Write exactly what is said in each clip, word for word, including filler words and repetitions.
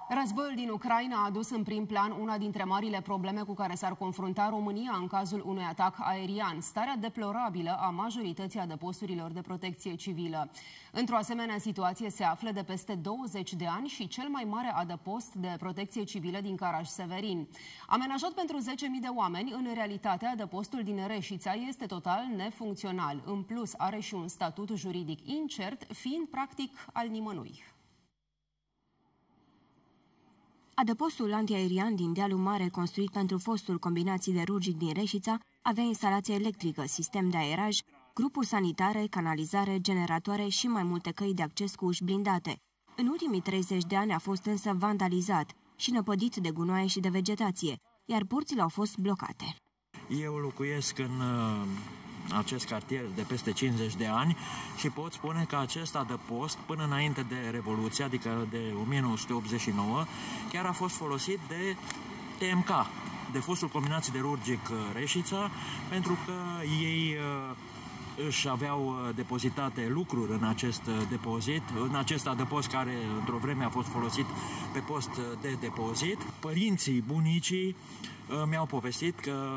Războiul din Ucraina a adus în prim plan una dintre marile probleme cu care s-ar confrunta România în cazul unui atac aerian, starea deplorabilă a majorității adăposturilor de protecție civilă. Într-o asemenea situație se află de peste douăzeci de ani și cel mai mare adăpost de protecție civilă din Caraș-Severin. Amenajat pentru zece mii de oameni, în realitate adăpostul din Reșița este total nefuncțional. În plus, are și un statut juridic incert, fiind practic al nimănui. Adăpostul antiaerian din Dealul Mare, construit pentru fostul combinat siderurgic din Reșița, avea instalație electrică, sistem de aeraj, grupuri sanitare, canalizare, generatoare și mai multe căi de acces cu uși blindate. În ultimii treizeci de ani a fost însă vandalizat și năpădit de gunoaie și de vegetație, iar porțile au fost blocate. Eu locuiesc în acest cartier de peste cincizeci de ani și pot spune că acest adăpost, până înainte de Revoluție, adică de o mie nouă sute optzeci și nouă, chiar a fost folosit de T M K, de fostul combinat siderurgic Reșița, pentru că ei își aveau depozitate lucruri în acest depozit, în acest adăpost care într-o vreme a fost folosit pe post de depozit. Părinții, bunicii mi-au povestit că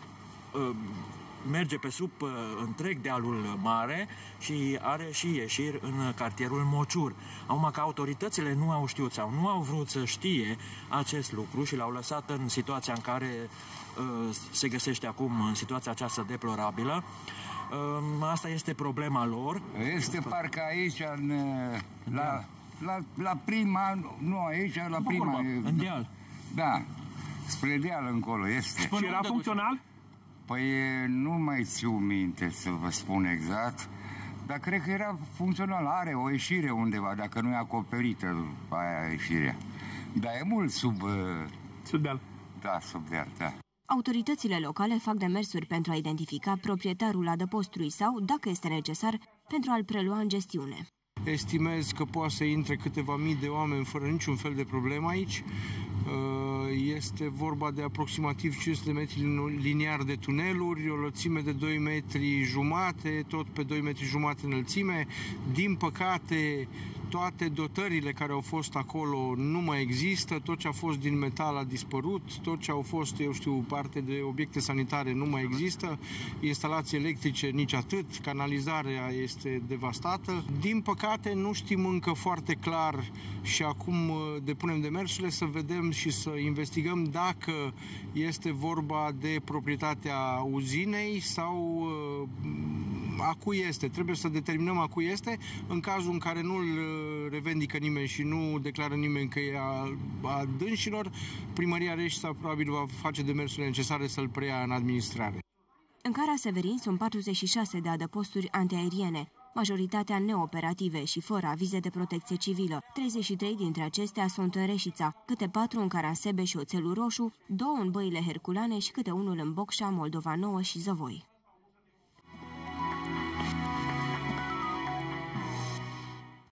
merge pe sub uh, întreg Dealul Mare și are și ieșiri în cartierul Mociur. Acum că autoritățile nu au știut sau nu au vrut să știe acest lucru și l-au lăsat în situația în care uh, se găsește acum, în situația aceasta deplorabilă, uh, asta este problema lor. Este parcă aici, în, la, la, la prima, nu aici, la prima... În Deal. Da, spre Deal încolo este. Și era funcțional? Păi nu mai țiu minte să vă spun exact, dar cred că era funcțional. Are o ieșire undeva, dacă nu e acoperită aia ieșirea. Dar e mult sub... Sub deal. Da, sub deal, da. Autoritățile locale fac demersuri pentru a identifica proprietarul adăpostului sau, dacă este necesar, pentru a-l prelua în gestiune. Estimez că poate să intre câteva mii de oameni fără niciun fel de problemă aici. Este vorba de aproximativ cinci sute de metri liniari de tuneluri, o lățime de doi metri jumate, tot pe doi metri jumate înălțime. Din păcate, toate dotările care au fost acolo nu mai există, tot ce a fost din metal a dispărut, tot ce au fost, eu știu, parte de obiecte sanitare nu mai există, instalații electrice nici atât, canalizarea este devastată. Din păcate, nu știm încă foarte clar și acum depunem demersurile să vedem și să investigăm dacă este vorba de proprietatea uzinei sau a cui este. Trebuie să determinăm a cui este. În cazul în care nu îl revendică nimeni și nu declară nimeni că e a, a dânșilor, Primăria Reșița probabil va face demersurile necesare să-l preia în administrare. În Caraș-Severin sunt patruzeci și șase de adăposturi antiaeriene, majoritatea neoperative și fără avize de protecție civilă. treizeci și trei dintre acestea sunt în Reșița, câte patru în Caransebe și Oțelul Roșu, două în Băile Herculane și câte unul în Bocșa, Moldova Nouă și Zăvoi.